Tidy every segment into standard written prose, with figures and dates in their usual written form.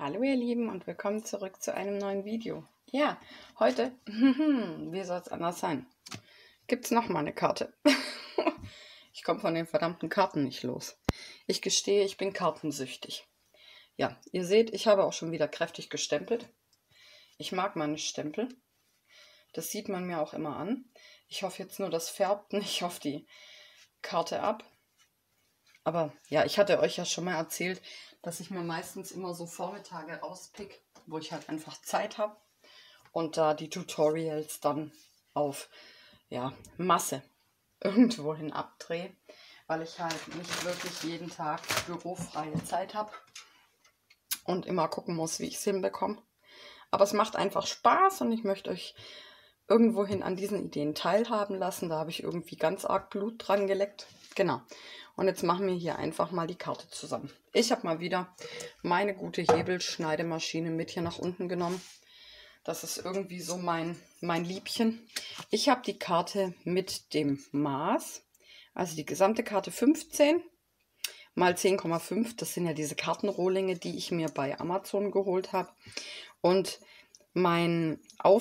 Hallo ihr Lieben und willkommen zurück zu einem neuen Video. Ja, heute, wie soll es anders sein, gibt es nochmal eine Karte. Ich komme von den verdammten Karten nicht los. Ich gestehe, ich bin kartensüchtig. Ja, ihr seht, ich habe auch schon wieder kräftig gestempelt. Ich mag meine Stempel. Das sieht man mir auch immer an. Ich hoffe jetzt nur, das färbt nicht auf die Karte ab. Aber ja, ich hatte euch ja schon mal erzählt, dass ich mir meistens immer so Vormittage rauspick, wo ich halt einfach Zeit habe und da die Tutorials dann auf Masse irgendwohin abdrehe, weil ich halt nicht wirklich jeden Tag bürofreie Zeit habe und immer gucken muss, wie ich es hinbekomme. Aber es macht einfach Spaß und ich möchte euch irgendwohin an diesen Ideen teilhaben lassen. Da habe ich irgendwie ganz arg Blut dran geleckt. Genau. Und jetzt machen wir hier einfach mal die Karte zusammen. Ich habe mal wieder meine gute Hebelschneidemaschine mit hier nach unten genommen. Das ist irgendwie so mein Liebchen. Ich habe die Karte mit dem Maß, also die gesamte Karte 15 mal 10,5. Das sind ja diese Kartenrohlinge, die ich mir bei Amazon geholt habe. Und mein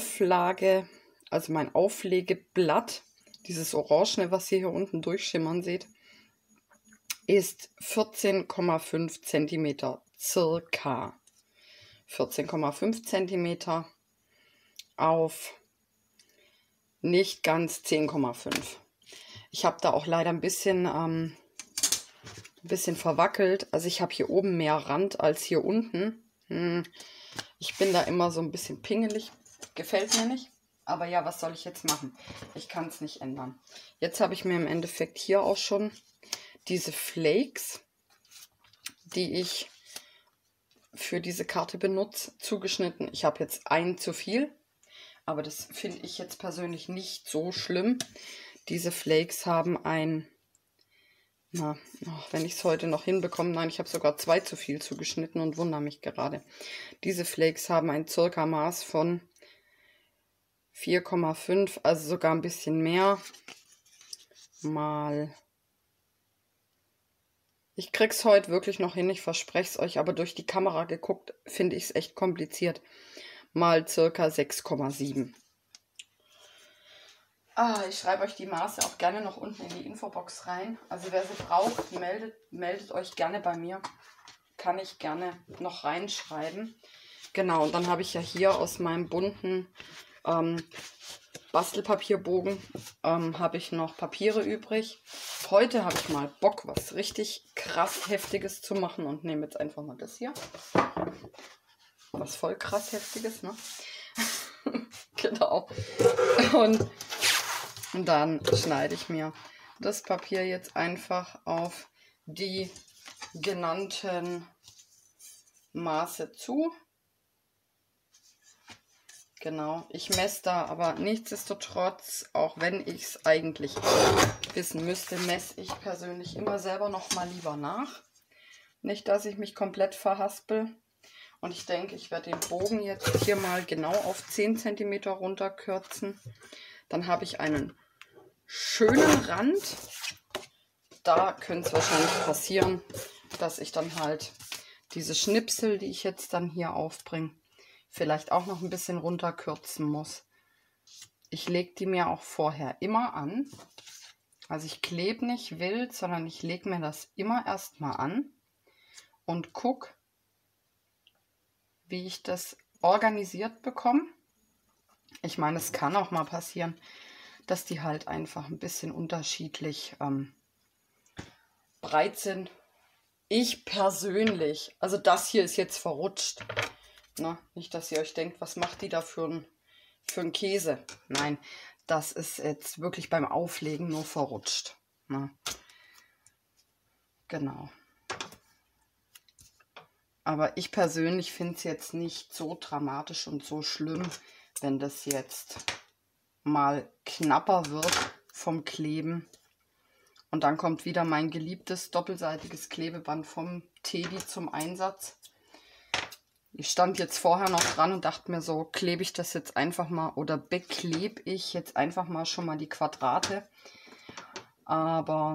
Auflegeblatt, dieses Orangene, was ihr hier unten durchschimmern seht, ist 14,5 cm, circa 14,5 cm auf nicht ganz 10,5. Ich habe da auch leider ein bisschen verwackelt. Also ich habe hier oben mehr Rand als hier unten. Ich bin da immer so ein bisschen pingelig. Gefällt mir nicht. Aber ja, was soll ich jetzt machen? Ich kann es nicht ändern. Jetzt habe ich mir im Endeffekt hier auch schon diese Flakes, die ich für diese Karte benutze, zugeschnitten. Ich habe jetzt einen zu viel, aber das finde ich jetzt persönlich nicht so schlimm. Diese Flakes haben wenn ich es heute noch hinbekomme, nein, ich habe sogar 2 zu viel zugeschnitten und wundere mich gerade. Diese Flakes haben ein circa Maß von 4,5, also sogar ein bisschen mehr, mal. Ich krieg's heute wirklich noch hin, ich verspreche es euch, aber durch die Kamera geguckt, finde ich es echt kompliziert. Mal circa 6,7. Ich schreibe euch die Maße auch gerne noch unten in die Infobox rein. Also wer sie braucht, meldet euch gerne bei mir. Kann ich gerne noch reinschreiben. Genau, und dann habe ich ja hier aus meinem bunten Bastelpapierbogen habe ich noch Papiere übrig. Heute habe ich mal Bock, was richtig krass Heftiges zu machen und nehme jetzt einfach mal das hier. Was voll krass Heftiges, ne? Genau. Und dann schneide ich mir das Papier jetzt einfach auf die genannten Maße zu. Genau, ich messe da aber nichtsdestotrotz, auch wenn ich es eigentlich wissen müsste, messe ich persönlich immer selber noch mal lieber nach. Nicht, dass ich mich komplett verhaspel. Und ich denke, ich werde den Bogen jetzt hier mal genau auf 10 cm runterkürzen. Dann habe ich einen schönen Rand. Da könnte es wahrscheinlich passieren, dass ich dann halt diese Schnipsel, die ich jetzt dann hier aufbringe, vielleicht auch noch ein bisschen runterkürzen muss. Ich lege die mir auch vorher immer an. Also ich klebe nicht wild, sondern ich lege mir das immer erstmal an und gucke, wie ich das organisiert bekomme. Ich meine, es kann auch mal passieren, dass die halt einfach ein bisschen unterschiedlich breit sind. Ich persönlich, also das hier ist jetzt verrutscht. Na, nicht, dass ihr euch denkt, was macht die da für einen Käse? Nein, das ist jetzt wirklich beim Auflegen nur verrutscht. Na. Genau. Aber ich persönlich finde es jetzt nicht so dramatisch und so schlimm, wenn das jetzt mal knapper wird vom Kleben. Und dann kommt wieder mein geliebtes doppelseitiges Klebeband vom Teddy zum Einsatz. Ich stand jetzt vorher noch dran und dachte mir so, klebe ich das jetzt einfach mal oder beklebe ich jetzt einfach mal schon mal die Quadrate. Aber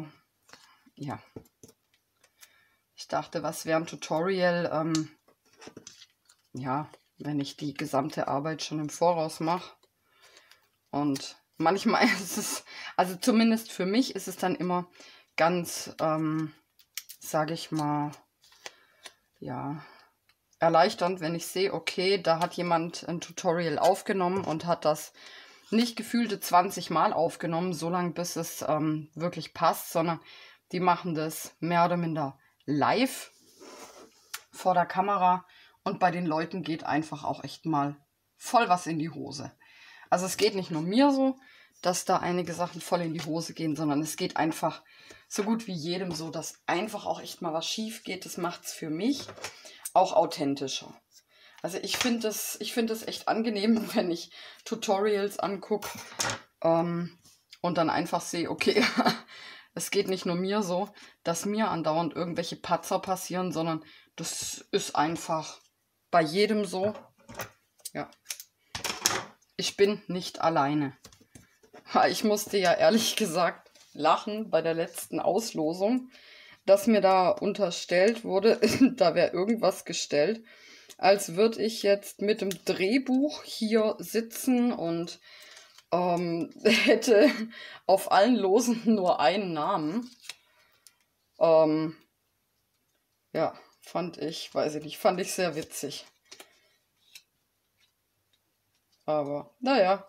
ja, ich dachte, was wäre ein Tutorial, ja, wenn ich die gesamte Arbeit schon im Voraus mache. Und manchmal ist es, also zumindest für mich ist es dann immer ganz, sage ich mal, ja, erleichternd, wenn ich sehe, okay, da hat jemand ein Tutorial aufgenommen und hat das nicht gefühlte 20 Mal aufgenommen, so lange bis es wirklich passt, sondern die machen das mehr oder minder live vor der Kamera und bei den Leuten geht einfach auch echt mal voll was in die Hose. Also es geht nicht nur mir so, dass da einige Sachen voll in die Hose gehen, sondern es geht einfach so gut wie jedem so, dass einfach auch echt mal was schief geht. Das macht es für mich auch authentischer. Also ich finde es echt angenehm, wenn ich Tutorials angucke und dann einfach sehe, okay, es geht nicht nur mir so, dass mir andauernd irgendwelche Patzer passieren, sondern das ist einfach bei jedem so. Ja. Ich bin nicht alleine. Ich musste ja ehrlich gesagt lachen bei der letzten Auslosung, dass mir da unterstellt wurde, da wäre irgendwas gestellt, als würde ich jetzt mit dem Drehbuch hier sitzen und hätte auf allen Losen nur einen Namen. Ja, fand ich sehr witzig. Aber, naja.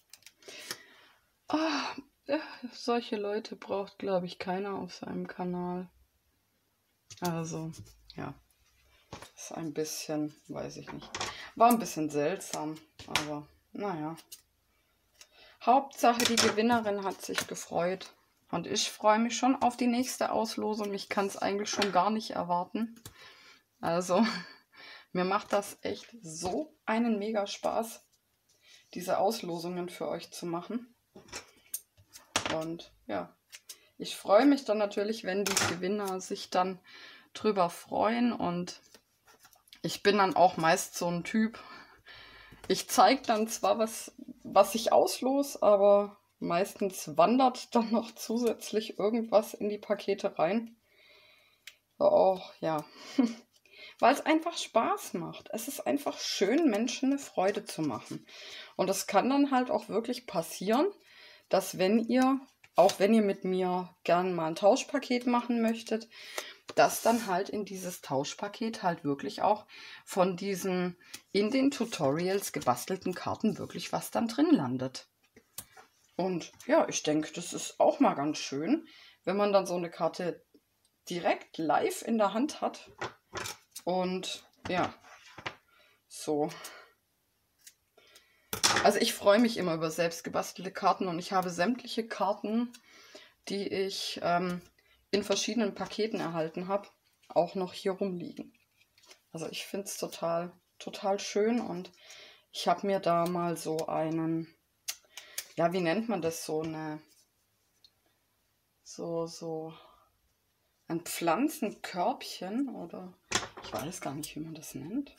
Solche Leute braucht, glaube ich, keiner auf seinem Kanal. Also, ja. Ist ein bisschen, weiß ich nicht. War ein bisschen seltsam, aber naja. Hauptsache, die Gewinnerin hat sich gefreut. Und ich freue mich schon auf die nächste Auslosung. Ich kann es eigentlich schon gar nicht erwarten. Also, mir macht das echt so einen mega Spaß, diese Auslosungen für euch zu machen. Und ja, ich freue mich dann natürlich, wenn die Gewinner sich dann drüber freuen. Und ich bin dann auch meist so ein Typ. Ich zeige dann zwar was ich auslos, aber meistens wandert dann noch zusätzlich irgendwas in die Pakete rein. Auch, ja. Weil es einfach Spaß macht. Es ist einfach schön, Menschen eine Freude zu machen. Und es kann dann halt auch wirklich passieren, dass auch wenn ihr mit mir gern mal ein Tauschpaket machen möchtet, dass dann halt in dieses Tauschpaket halt wirklich auch von diesen in den Tutorials gebastelten Karten wirklich was dann drin landet. Und ja, ich denke, das ist auch mal ganz schön, wenn man dann so eine Karte direkt live in der Hand hat. Und ja, so. Also ich freue mich immer über selbst gebastelte Karten und ich habe sämtliche Karten, die ich in verschiedenen Paketen erhalten habe, auch noch hier rumliegen. Also ich finde es total, total schön und ich habe mir da mal so einen, ja, wie nennt man das, so ein Pflanzenkörbchen oder ich weiß gar nicht, wie man das nennt.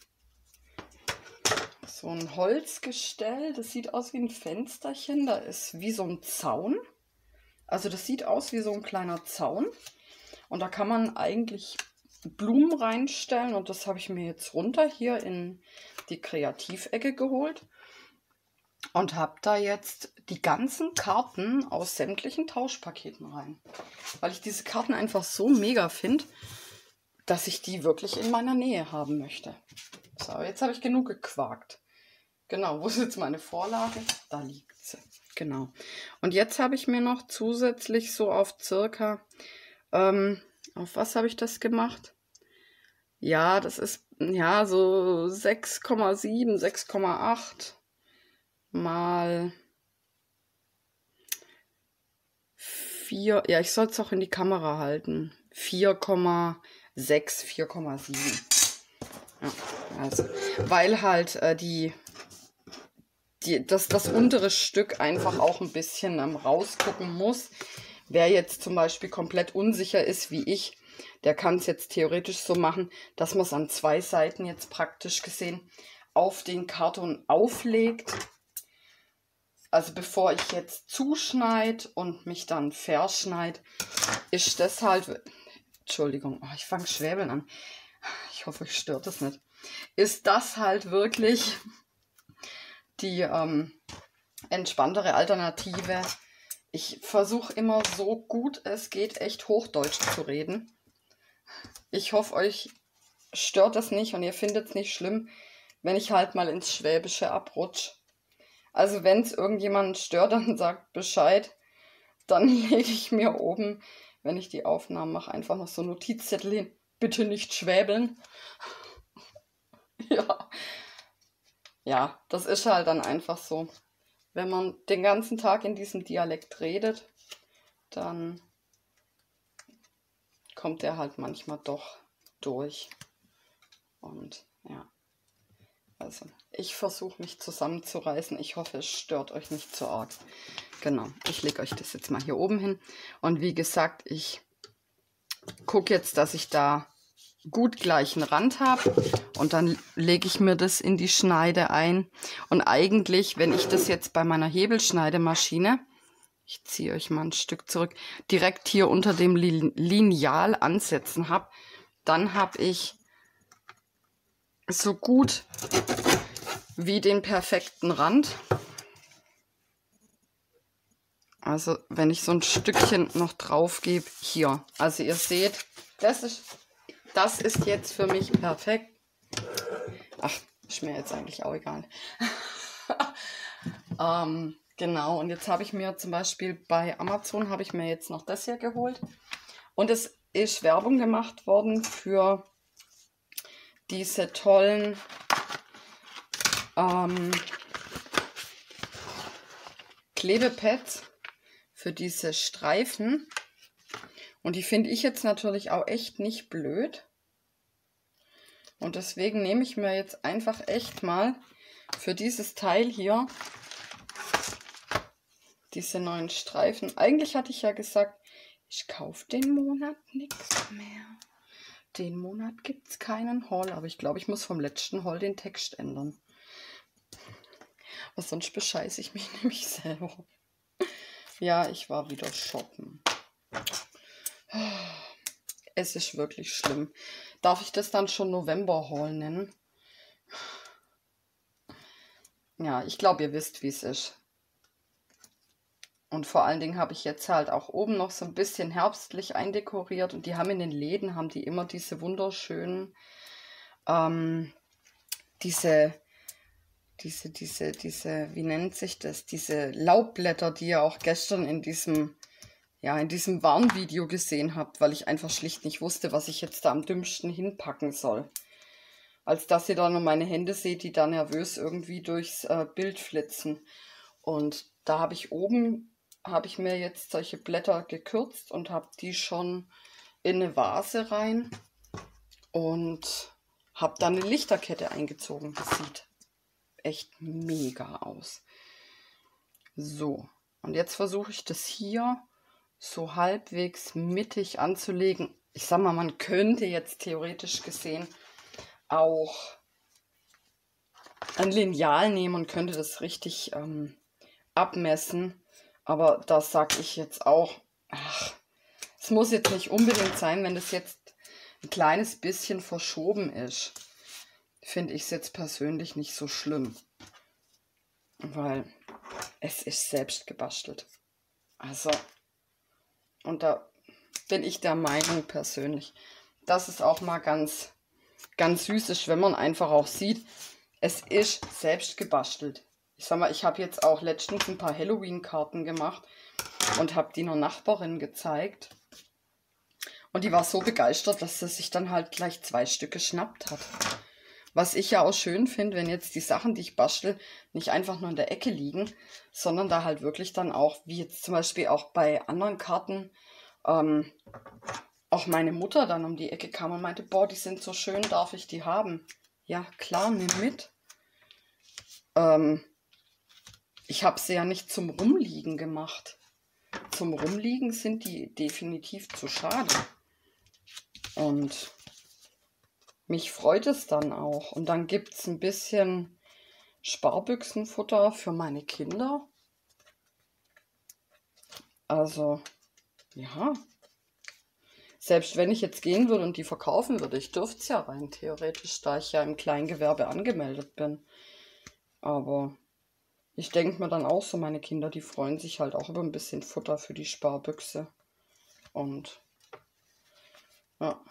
So ein Holzgestell, das sieht aus wie ein Fensterchen, da ist wie so ein Zaun. Also das sieht aus wie so ein kleiner Zaun und da kann man eigentlich Blumen reinstellen und das habe ich mir jetzt runter hier in die Kreativecke geholt und habe da jetzt die ganzen Karten aus sämtlichen Tauschpaketen rein, weil ich diese Karten einfach so mega finde, dass ich die wirklich in meiner Nähe haben möchte. So, jetzt habe ich genug gequakt. Genau, wo ist jetzt meine Vorlage? Da liegt sie. Genau. Und jetzt habe ich mir noch zusätzlich so auf circa, auf was habe ich das gemacht? Ja, das ist ja so 6,7, 6,8 mal 4. Ja, ich soll es auch in die Kamera halten. 4,6, 4,7. Ja, also, weil halt das untere Stück einfach auch ein bisschen rausgucken muss. Wer jetzt zum Beispiel komplett unsicher ist wie ich, der kann es jetzt theoretisch so machen, dass man es an 2 Seiten jetzt praktisch gesehen auf den Karton auflegt. Also bevor ich jetzt zuschneide und mich dann verschneide, ist das halt... Entschuldigung, ich fange Schwäbeln an. Ich hoffe, ich stört das nicht. ist das halt wirklich die entspanntere Alternative. Ich versuche immer so gut es geht, echt Hochdeutsch zu reden. Ich hoffe, euch stört das nicht und ihr findet es nicht schlimm, wenn ich halt mal ins Schwäbische abrutsche. Also wenn es irgendjemanden stört, dann sagt Bescheid. Dann lege ich mir oben, wenn ich die Aufnahmen mache, einfach noch so Notizzettel hin. Bitte nicht schwäbeln. Ja. Ja, das ist halt dann einfach so. Wenn man den ganzen Tag in diesem Dialekt redet, dann kommt er halt manchmal doch durch. Und ja, also ich versuche mich zusammenzureißen. Ich hoffe, es stört euch nicht zu arg. Genau, ich lege euch das jetzt mal hier oben hin. Und wie gesagt, ich gucke jetzt, dass ich da gut gleichen Rand habe. Und dann lege ich mir das in die Schneide ein. Und eigentlich, wenn ich das jetzt bei meiner Hebelschneidemaschine, ich ziehe euch mal ein Stück zurück, direkt hier unter dem Lineal ansetzen habe, dann habe ich so gut wie den perfekten Rand. Also wenn ich so ein Stückchen noch drauf gebe, hier. Also ihr seht, das ist jetzt für mich perfekt. Ach, ist mir jetzt eigentlich auch egal. Genau, und jetzt habe ich mir zum Beispiel bei Amazon, habe ich mir jetzt noch das hier geholt. Und es ist Werbung gemacht worden für diese tollen Klebepads, für diese Streifen. Und die finde ich jetzt natürlich auch echt nicht blöd. Und deswegen nehme ich mir jetzt einfach echt mal für dieses Teil hier diese neuen Streifen. Eigentlich hatte ich ja gesagt, ich kaufe den Monat nichts mehr. Den Monat gibt es keinen Haul. Aber ich glaube, ich muss vom letzten Haul den Text ändern. Was sonst bescheiße ich mich nämlich selber. Ja, ich war wieder shoppen. Es ist wirklich schlimm. Darf ich das dann schon November-Haul nennen? Ja, ich glaube, ihr wisst, wie es ist. Und vor allen Dingen habe ich jetzt halt auch oben noch so ein bisschen herbstlich eindekoriert. Und die haben in den Läden, haben die immer diese wunderschönen, wie nennt sich das? Diese Laubblätter, die ihr auch gestern in diesem Warnvideo gesehen habt, weil ich einfach schlicht nicht wusste, was ich jetzt da am dümmsten hinpacken soll. Als dass ihr da nur meine Hände seht, die da nervös irgendwie durchs Bild flitzen. Und da habe ich mir jetzt solche Blätter gekürzt und habe die schon in eine Vase rein und habe dann eine Lichterkette eingezogen. Das sieht echt mega aus. So, und jetzt versuche ich das hier so halbwegs mittig anzulegen. Ich sag mal, man könnte jetzt theoretisch gesehen auch ein Lineal nehmen und könnte das richtig abmessen. Aber das sage ich jetzt auch, ach, es muss jetzt nicht unbedingt sein, wenn das jetzt ein kleines bisschen verschoben ist. Finde ich es jetzt persönlich nicht so schlimm. Weil es ist selbst gebastelt. Also, und da bin ich der Meinung persönlich, dass es auch mal ganz, ganz süß ist, wenn man einfach auch sieht, es ist selbst gebastelt. Ich sag mal, ich habe jetzt auch letztens ein paar Halloween-Karten gemacht und habe die einer Nachbarin gezeigt. Und die war so begeistert, dass sie sich dann halt gleich 2 Stück geschnappt hat. Was ich ja auch schön finde, wenn jetzt die Sachen, die ich bastel, nicht einfach nur in der Ecke liegen, sondern da halt wirklich dann auch, wie jetzt zum Beispiel auch bei anderen Karten, auch meine Mutter dann um die Ecke kam und meinte, boah, die sind so schön, darf ich die haben? Ja, klar, nimm mit. Ich habe sie ja nicht zum Rumliegen gemacht. Zum Rumliegen sind die definitiv zu schade. Und mich freut es dann auch. Und dann gibt es ein bisschen Sparbüchsenfutter für meine Kinder. Also, ja. Selbst wenn ich jetzt gehen würde und die verkaufen würde, ich dürfte es ja rein theoretisch, da ich ja im Kleingewerbe angemeldet bin. Aber ich denke mir dann auch so, meine Kinder, die freuen sich halt auch über ein bisschen Futter für die Sparbüchse. Und ja.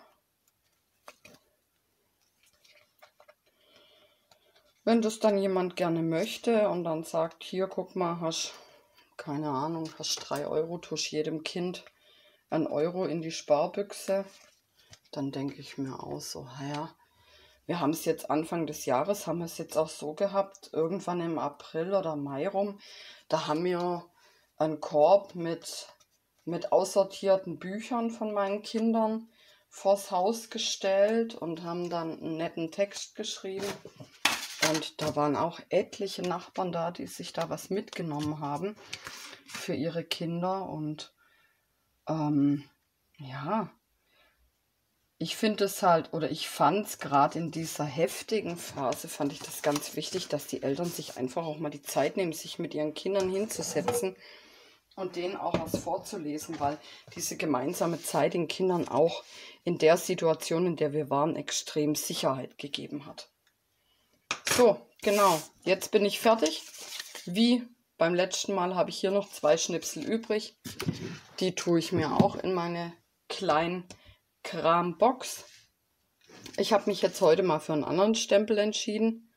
Wenn das dann jemand gerne möchte und dann sagt, hier, guck mal, hast, keine Ahnung, hast 3 Euro, tust jedem Kind 1 Euro in die Sparbüchse, dann denke ich mir auch so, ja, wir haben es jetzt Anfang des Jahres, haben wir es jetzt auch so gehabt, irgendwann im April oder Mai rum, da haben wir einen Korb mit aussortierten Büchern von meinen Kindern vors Haus gestellt und haben dann einen netten Text geschrieben. Und da waren auch etliche Nachbarn da, die sich da was mitgenommen haben für ihre Kinder. Und ja, ich finde es halt, oder ich fand es gerade in dieser heftigen Phase, fand ich das ganz wichtig, dass die Eltern sich einfach auch mal die Zeit nehmen, sich mit ihren Kindern hinzusetzen und denen auch was vorzulesen, weil diese gemeinsame Zeit den Kindern auch in der Situation, in der wir waren, extrem Sicherheit gegeben hat. So, genau, jetzt bin ich fertig. Wie beim letzten Mal habe ich hier noch 2 Schnipsel übrig. Die tue ich mir auch in meine Kleinkrambox. Ich habe mich jetzt heute mal für einen anderen Stempel entschieden.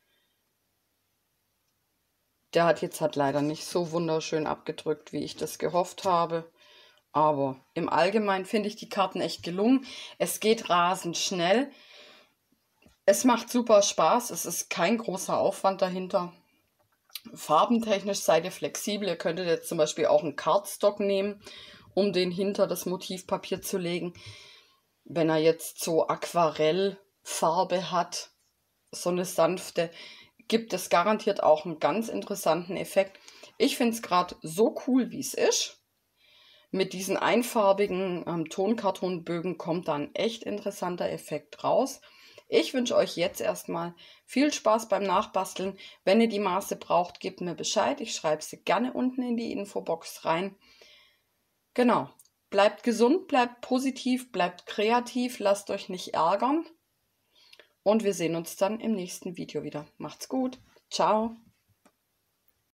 Der hat jetzt leider nicht so wunderschön abgedrückt, wie ich das gehofft habe. Aber im Allgemeinen finde ich die Karten echt gelungen. Es geht rasend schnell. Es macht super Spaß. Es ist kein großer Aufwand dahinter. Farbentechnisch seid ihr flexibel. Ihr könntet jetzt zum Beispiel auch einen Cardstock nehmen, um den hinter das Motivpapier zu legen. Wenn er jetzt so Aquarellfarbe hat, so eine sanfte, gibt es garantiert auch einen ganz interessanten Effekt. Ich finde es gerade so cool, wie es ist. Mit diesen einfarbigen Tonkartonbögen kommt da ein echt interessanter Effekt raus. Ich wünsche euch jetzt erstmal viel Spaß beim Nachbasteln. Wenn ihr die Maße braucht, gebt mir Bescheid. Ich schreibe sie gerne unten in die Infobox rein. Genau. Bleibt gesund, bleibt positiv, bleibt kreativ, lasst euch nicht ärgern. Und wir sehen uns dann im nächsten Video wieder. Macht's gut. Ciao.